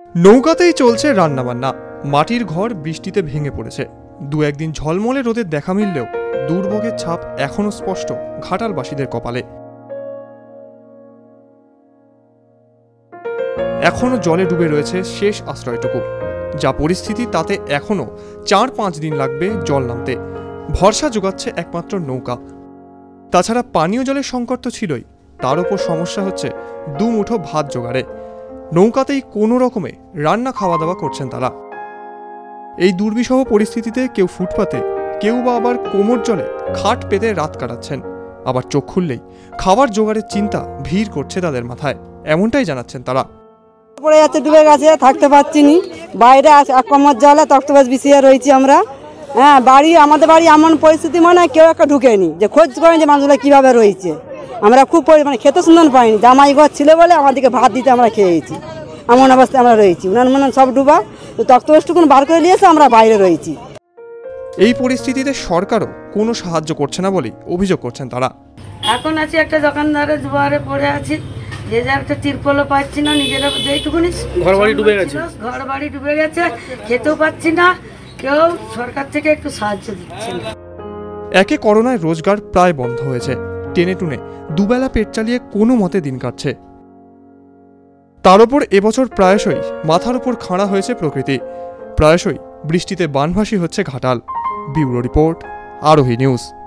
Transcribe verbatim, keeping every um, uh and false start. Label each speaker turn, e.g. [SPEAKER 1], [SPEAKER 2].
[SPEAKER 1] নৌকাতেই চলছে রান্নাবান্না। মাটির ঘর বৃষ্টিতে ভেঙে পড়েছে। দু একদিন ঝলমলে রোদের দেখা মিললেও দুর্ভোগের ছাপ এখনো স্পষ্ট ঘাটালবাসীদের কপালে। এখনো জলে ডুবে রয়েছে শেষ আশ্রয়টুকু। যা পরিস্থিতি তাতে এখনো চার পাঁচ দিন লাগবে জল নামতে। ভরসা যোগাচ্ছে একমাত্র নৌকা। তাছাড়া পানীয় জলের সংকট তো ছিলই, তার উপর সমস্যা হচ্ছে দু মুঠো ভাত জোগাড়ে। নৌকাতেই কোনো রকমে রান্না খাওয়া দাওয়া করছেন তারা। এই দুর্বিষহ পরিস্থিতিতে কেউ ফুটপাতে, কেউ বা আবার কোমর জলে খাট পেতে রাত কাটাচ্ছেন। আবার চোখ খুললেই খাবার জোগাড়ের চিন্তা ভিড় করছে তাদের মাথায়, এমনটাই জানাচ্ছেন তারা।
[SPEAKER 2] পড়ে যাচ্ছে, ডুবে গেছে, থাকতে পারছি নি। বাইরে এক কোমর জলে তক্তবাস বিছিয়ে রয়েছি আমরা। হ্যাঁ, বাড়ি আমাদের বাড়ি এমন পরিস্থিতি মানে কেউ একটা ঢুকেনি, যে খোঁজ করেন যে মানুষগুলো কীভাবে রয়েছে। আমরা খুব মানে খেতে সুন্দর পাইনি, জামাই ঘর ছিল বলে আমাদেরকে ভাত দিতে আমরা খেয়েছি। এমন অবস্থায় আমরা রয়েছি, উনান মানে সব ডুবা। তো তক্তবাসটুকুন বার করে নিয়েছে, আমরা বাইরে রয়েছি।
[SPEAKER 1] এই পরিস্থিতিতে সরকারও কোনো সাহায্য করছে না বলেই অভিযোগ করছেন তারা।
[SPEAKER 3] এখন আছি একটা দোকানদারের দুয়ারে পড়ে আছি, যে যার একটা তিরপলও পাচ্ছি না। নিজেরা যেইটুকুনি
[SPEAKER 4] ঘর বাড়ি ডুবে গেছে,
[SPEAKER 3] ঘর বাড়ি ডুবে গেছে, খেতেও পাচ্ছি না। কেউ সরকার থেকে একটু সাহায্য দিচ্ছে না।
[SPEAKER 1] একে করোনায় রোজগার প্রায় বন্ধ হয়েছে। টেনে টুনে দুবেলা পেট চালিয়ে কোনো মতে দিন কাটছে। তার ওপর এবছর প্রায়শই মাথার ওপর খাড়া হয়েছে প্রকৃতি। প্রায়শই বৃষ্টিতে বানভাসী হচ্ছে Ghatal. Bureau report, Arohi news.